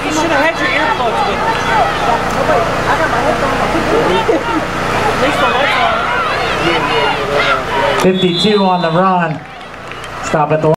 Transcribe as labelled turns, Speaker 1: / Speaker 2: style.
Speaker 1: You should have had your earplugs with you.
Speaker 2: I got my headphones on.
Speaker 1: At least the lights on.
Speaker 3: 52 on the run. Stop at the